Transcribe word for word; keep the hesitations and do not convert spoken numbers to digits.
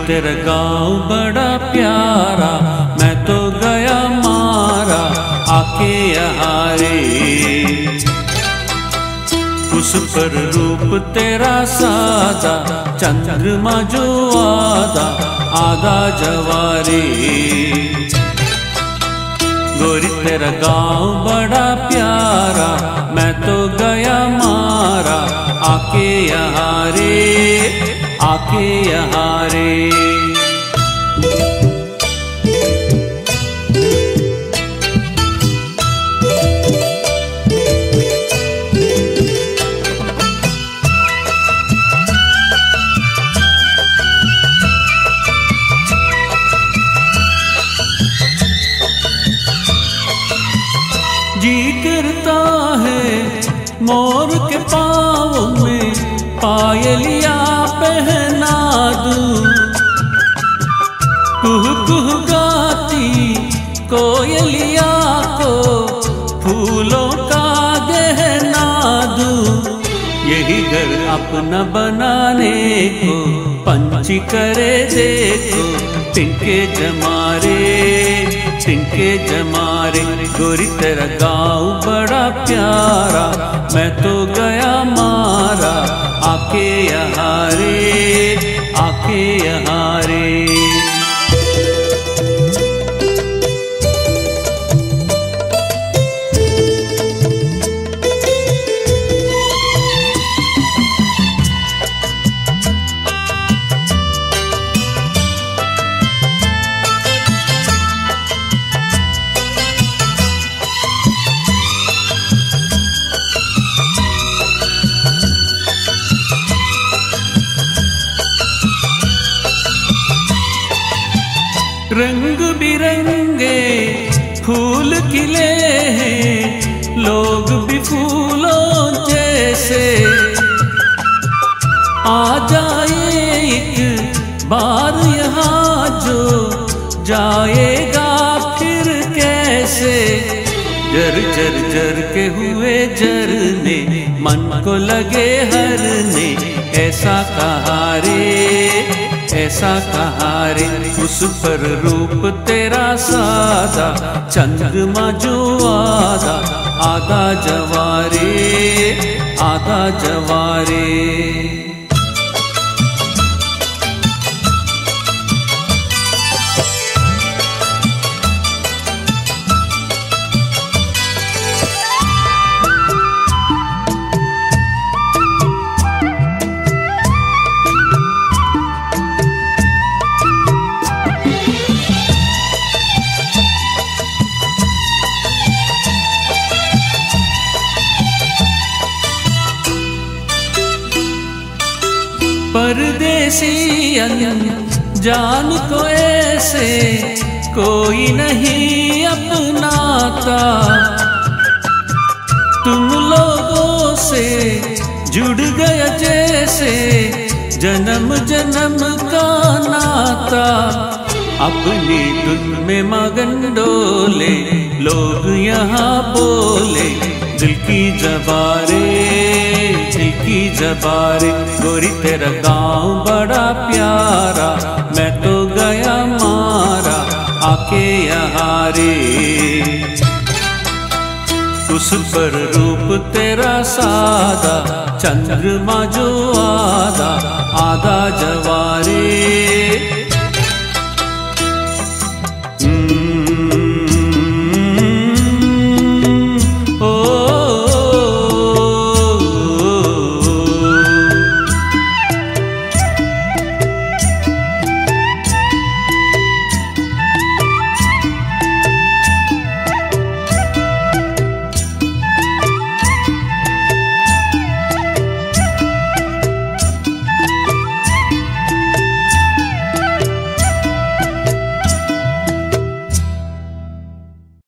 तेरा गाँव बड़ा प्यारा, मैं तो गया मारा आके यहाँ रे। उस पर रूप तेरा सादा, चंद्रमा जो आधा आधा जवारे। गोरी तेरा गाँव बड़ा प्यारा, मैं तो गया मारा आके यहाँ रे, आके यहाँ रे। जी करता है मोर के पाँव में पायलिया पहना दूं, कुह कुह गाती कोयलिया को फूलों का गहना दूं। यही घर अपना बनाने को पंछी करे देखो, तिनके जमारे तिनके जमारे। गोरी तेरा गाँव बड़ा प्यारा, मैं तो गया मारा आके यहाँ रे, आके यहाँ रे। रंग बिरंगे फूल खिले हैं, लोग भी फूलों जैसे। आ जाए एक बार यहाँ जो जाएगा फिर कैसे। जर जर जर के हुए झरने मन को लगे हरने, ऐसा कहा रे, ऐसा कहा रे। उस पर रूप तेरा सादा, चंद्रमा जो आधा आधा जवारे, आधा जवारे। परदेसी जान को ऐसे कोई नहीं अपनाता, तुम लोगों से जुड़ गया जैसे जन्म जन्म का नाता। अपनी धुन में मगन डोले लोग यहाँ बोले, दिल की जबारे, दिल की जबारे। गोरी तेरा गाँव बड़ा प्यारा, मैं तो गया मारा आके यहाँ रे। उस पर रूप तेरा सादा, चंद्रमा जो आधा आधा जवारे।